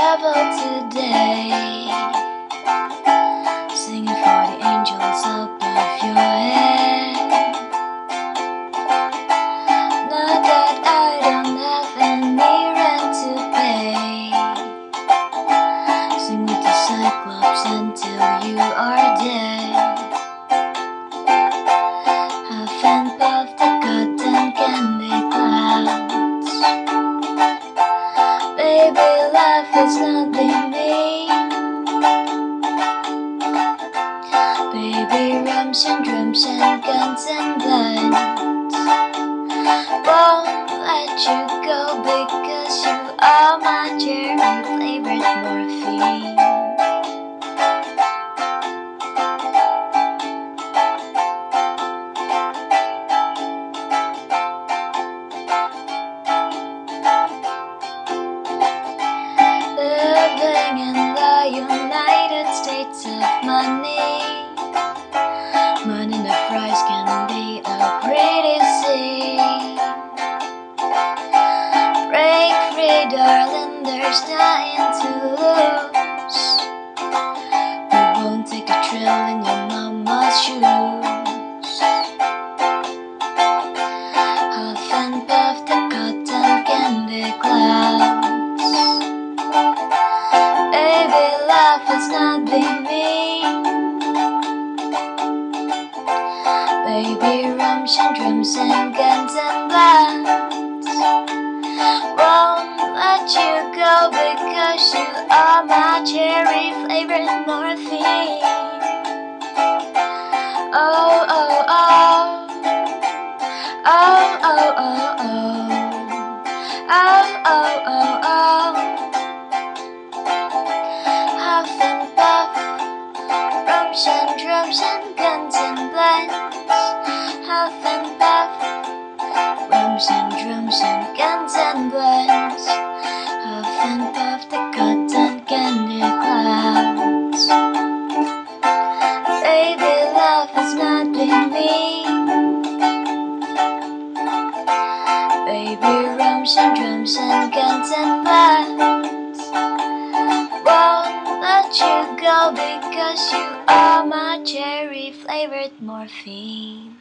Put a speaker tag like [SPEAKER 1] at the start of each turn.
[SPEAKER 1] travel today, singing for the angels above your head. Now that I don't have any rent to pay, sing with the Cyclops until you are dead. Huff and puff the cotton candy clouds. Baby, life is nothing mean. Baby, rums and drums and guns and bloods won't let you go because you are my cherry flavored morphine. Living in the United States of money, money and the price can be a pretty scene. Break free, darling, there's nothing to lose. We won't take a trail in your mama's shoes. Huff and puff the cotton candy clouds. Baby, life is nothing mean. Baby, rums and drums and guns and bloods won't let you go because you are my cherry flavored morphine. Oh, oh, oh. Oh, oh, oh, oh. Oh, oh, oh, oh. Huff and puff, rums and drums and guns and bloods. Huff and puff, rums and drums and guns and bloods. Huff and puff the cotton candy clouds. Baby, love is nothing mean. Baby, rums and drums and guns and bloods won't let you go because you are my cherry flavored morphine.